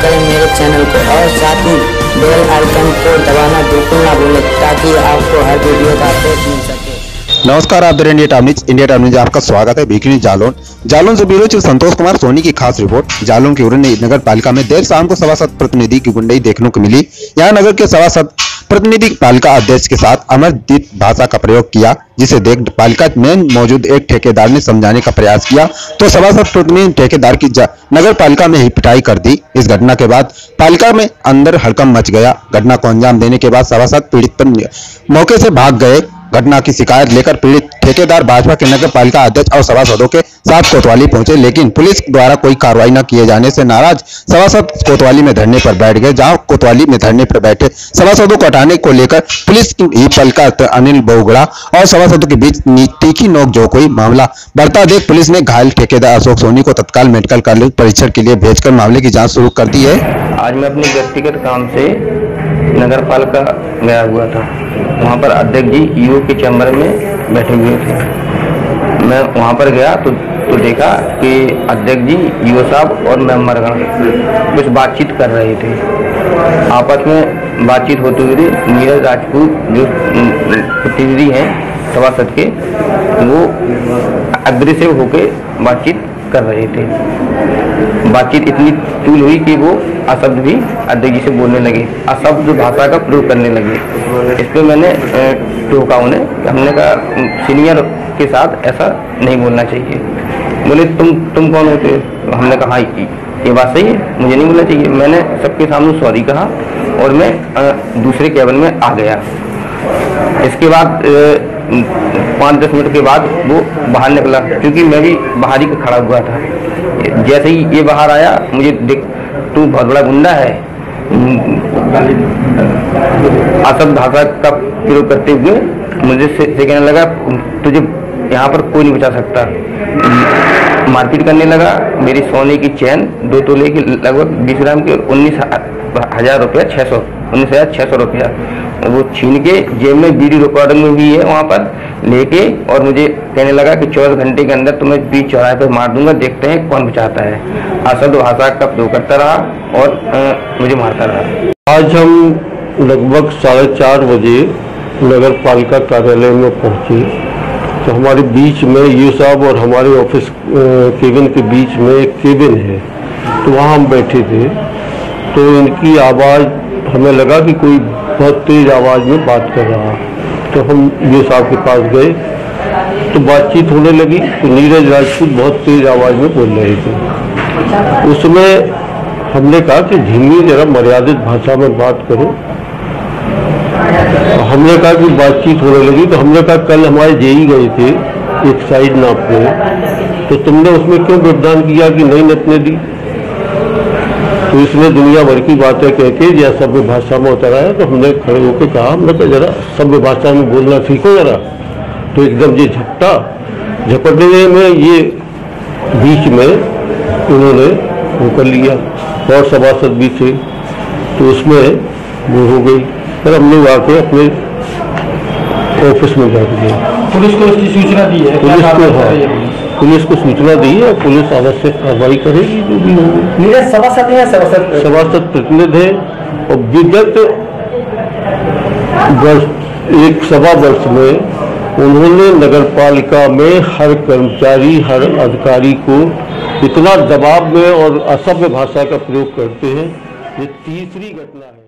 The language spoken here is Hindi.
करें मेरे चैनल को और साथ ही बेल आइकन को दबाना बिल्कुल ना भूलें ताकि आपको हर वीडियो का अपडेट मिल सके। नमस्कार, आप इंडिया टाइम न्यूज आपका स्वागत है। वीकली जालौन से ब्यूरो चीफ संतोष कुमार सोनी की खास रिपोर्ट। जालौन की उड़न नगर पालिका में देर शाम को सभासद प्रतिनिधि की गुंडई देखने को मिली। यहां नगर के सभासद प्रतिनिधि पालिका अध्यक्ष के साथ अमरदीप भाषा का प्रयोग किया, जिसे देख पालिका में मौजूद एक ठेकेदार ने समझाने का प्रयास किया तो सभासद प्रतिनिधि ठेकेदार की नगर पालिका में ही पिटाई कर दी। इस घटना के बाद पालिका में अंदर हड़कंप मच गया। घटना को अंजाम देने के बाद सभासद पीड़ित पर मौके से भाग गए। घटना की शिकायत लेकर पीड़ित ठेकेदार भाजपा के नगर पालिका अध्यक्ष और सभासदों के साथ कोतवाली पहुंचे, लेकिन पुलिस द्वारा कोई कार्रवाई न किए जाने से नाराज सभासद कोतवाली में धरने पर बैठ गए। जहां कोतवाली में धरने पर बैठे सभासदों को हटाने को लेकर पुलिस की ही पालिका अनिल बोगड़ा और सभासदों के बीच तीखी नोकझोंक हुई। मामला बढ़ता देख पुलिस ने घायल ठेकेदार अशोक सोनी को तत्काल मेडिकल कॉलेज परीक्षण के लिए भेजकर मामले की जाँच शुरू कर दी है। आज मैं अपने व्यक्तिगत काम से नगर पालिका गया हुआ था। वहाँ पर अध्यक्ष जी ईओ के चैम्बर में बैठे हुए थे। मैं वहाँ पर गया तो देखा कि अध्यक्ष जी ईओ साहब और मेंबरगण कुछ बातचीत कर रहे थे। आपस में बातचीत होते हुए नीरज राजपूत जो प्रतिनिधि हैं सभासद के, वो अग्रेसिव होकर बातचीत कर रहे थे। बातचीत इतनी तूल हुई कि वो अशब्द भी अध्यक्ष जी से बोलने लगे, अशब्द भाषा का प्रयोग करने लगे। इस पर मैंने टोका उन्हें। हमने कहा सीनियर के साथ ऐसा नहीं बोलना चाहिए। बोले तुम कौन होते हो? हमने कहा ये बात सही है, मुझे नहीं बोलना चाहिए। मैंने सबके सामने सॉरी कहा और मैं दूसरे केबिन में आ गया। इसके बाद 5-10 मिनट के बाद वो बाहर निकला, क्योंकि मैं भी बाहर ही खड़ा हुआ था। जैसे ही ये बाहर आया, मुझे देख तू बहुत बड़ा गुंडा है, असभ्य भाषा का प्रयोग करते हुए मुझे से कहने लगा तुझे यहाँ पर कोई नहीं बचा सकता। मारपीट करने लगा। मेरी सोने की चैन 2 तोले की लगभग 20 ग्राम के 19,000 रुपया 19,600 रुपया वो छीन के जेब में वीडियो रिकॉर्डिंग में भी है वहाँ पर लेके, और मुझे कहने लगा कि 24 घंटे के अंदर तुम्हें बीच चौराहे पर मार दूंगा, देखते हैं कौन बचाता है। अशब्द भाषा का प्रयोग करता रहा और मुझे मारता रहा। आज हम लगभग 4:30 बजे नगर पालिका कार्यालय में पहुंचे तो हमारे बीच में यू साहब और हमारे ऑफिस केबिन के बीच में एक केबिन है, तो वहाँ हम बैठे थे। तो इनकी आवाज़ हमें लगा कि कोई बहुत तेज़ आवाज़ में बात कर रहा। तो हम यू साहब के पास गए तो बातचीत होने लगी। तो नीरज राजपूत बहुत तेज़ आवाज़ में बोल रहे थे। उसमें हमने कहा कि धीमी जरा मर्यादित भाषा में बात करो। हमने कहा कि बातचीत होने लगी तो हमने कहा कल हमारे जेई गए थे एक साइड नापने, तो तुमने उसमें क्यों व्यवधान किया कि नहीं नपने दी? तो इसने दुनिया भर की बातें कह के या सभ्य भाषा में उतर आया। तो हमने खड़े होकर कहा, हमने कहा जरा सभ्य भाषा में बोलना सीखो जरा। तो एकदम ये झपटने में ये बीच में उन्होंने वो कर लिया और सभासद भी थे, तो उसमें वो हो गई। फिर हमने आके अपने ऑफिस में जाके दिया। पुलिस को इसकी सूचना दी है? पुलिस को सूचना दी है। पुलिस आवश्यक कार्रवाई करेगी जो भी होगी। नीरज सभासद है? सभासद प्रतिनिधि है और विगत वर्ष एक सवा वर्ष में उन्होंने नगर पालिका में हर कर्मचारी हर अधिकारी को इतना दबाव में और असभ्य भाषा का प्रयोग करते हैं। ये तीसरी घटना है।